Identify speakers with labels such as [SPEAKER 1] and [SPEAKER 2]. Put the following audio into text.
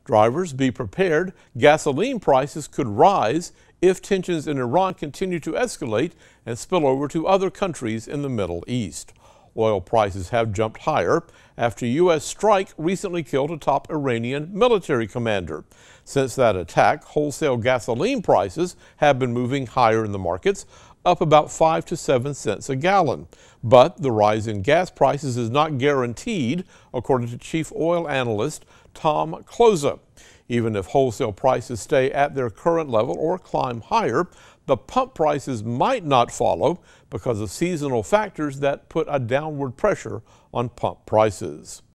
[SPEAKER 1] Drivers, be prepared. Gasoline prices could rise if tensions in Iran continue to escalate and spill over to other countries in the Middle East. Oil prices have jumped higher after a U.S. strike recently killed a top Iranian military commander. Since that attack, wholesale gasoline prices have been moving higher in the markets, up about 5 to 7 cents a gallon. But the rise in gas prices is not guaranteed, according to chief oil analyst Tom Closa. Even if wholesale prices stay at their current level or climb higher, the pump prices might not follow because of seasonal factors that put a downward pressure on pump prices.